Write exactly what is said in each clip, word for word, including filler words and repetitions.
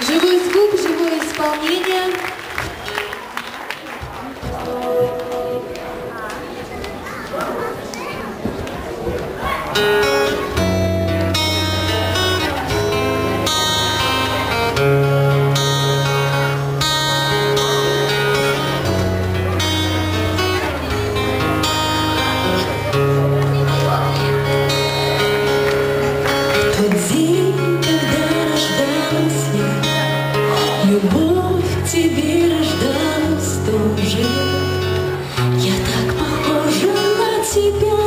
Живой звук, живое исполнение. Любовь к тебе рождалась тоже. Я так похожа на тебя,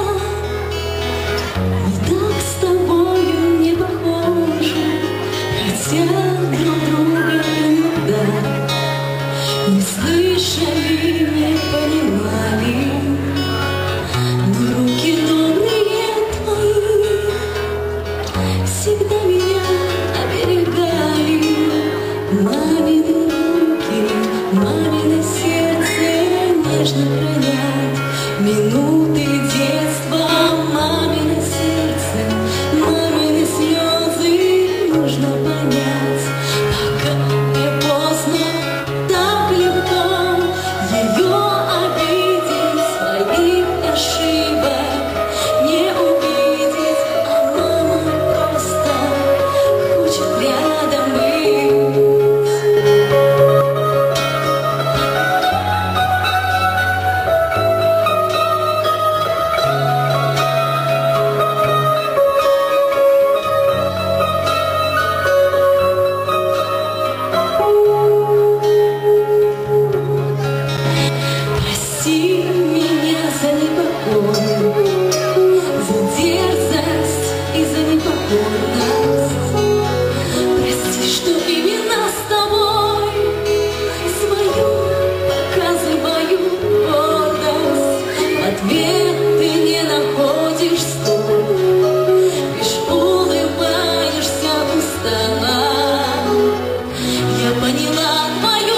но так с тобою не похожа. Хотя друг друга иногда не слышали, не понимали, но руки добрые твои всегда меня оберегали. Мамины руки, мамино сердце нежно хранят минуты детства. Мамино сердце, мамины слезы нужно понять, пока не поздно, так легко ее обидеть, своих ошибок не увидеть, а мама просто хочет рядом быть. Прости меня за непокорность, за дерзость и за непокорность. Прости, что именно с тобой свою показываю гордость. Ответ ты не находишь стол, лишь улыбаешься устала. Я поняла твою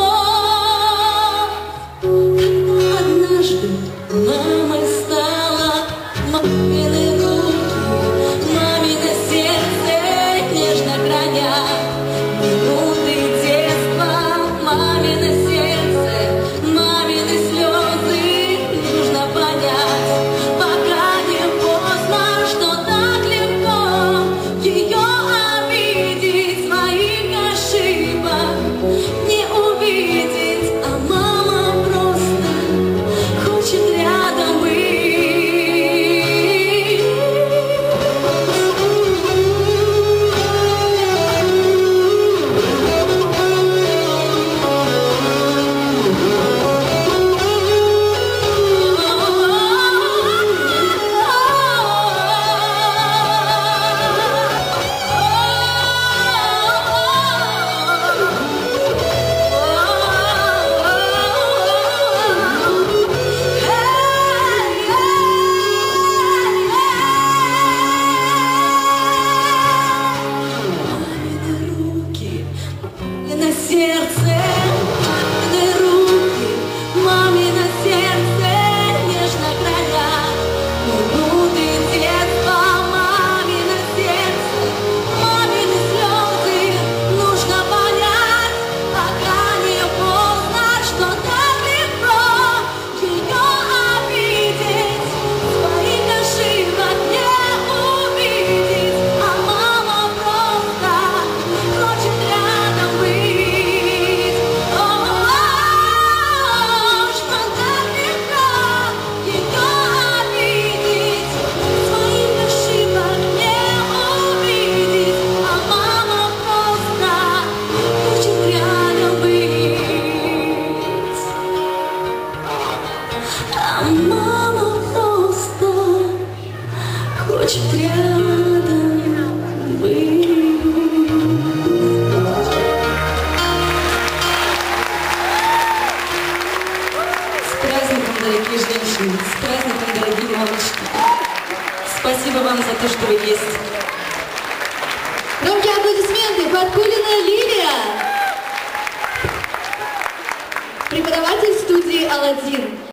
любовь, однажды мамой стала. Мамины руки, мамино сердце нежно хранят минуты детства. Мамино сердце, мамины слезы нужно понять, пока не поздно, что так легко ее обидеть, своих ошибок не увидеть, а мама просто хочет рядом быть. На сердце, мамины руки, мамино сердце нежно хранят минуты детства. Мамино сердце, мамины слезы нужно понять, пока не поздно, что так легко ее обидеть, своих ошибок не увидеть, а мама просто хочет рядом быть. Мама просто хочет рядом быть. С праздником, дорогие женщины, с праздником, дорогие мамочки. Спасибо вам за то, что вы есть. Громкие аплодисменты. Подкулина Лилия, преподаватель студии «Аладдин».